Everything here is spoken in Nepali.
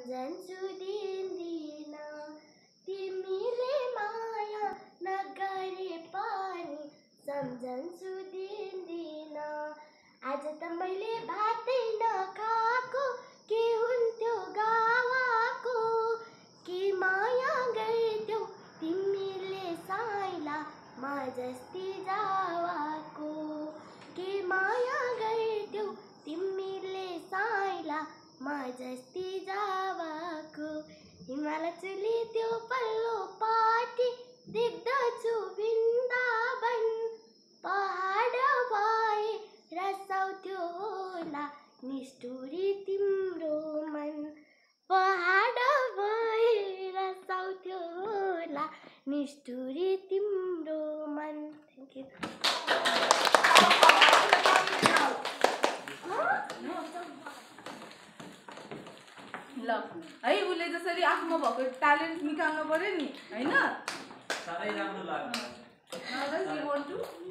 सम्झन्छु दिन्दिन तिमीले माया नगरे पनि सम्झन्छु दिन्दिन। आज त मैले भातै नखाएको के हुन्थ्यो गावाको, के माया गर्थ्यौ तिमीले साइला म जस्ती जावाको, के माया गर्थ्यौ तिमीले साइला म जस्ती जावाको। हिमाल चुली त्यो पल्लो पाटी देख्दछु वृन्दावन, पहाड भए रसाउँथ्यो होला निष्ठुरी तिम्रो मन, पहाड भए रसाउँथ्यो होला निष्ठुरी तिम्रो मन। Thank you. ल है उसले जसरी आफ्नो भएको ट्यालेन्ट निकाल्नु पर्यो नि हैन। साह्रै राम्रो लाग्यो। Now does he want to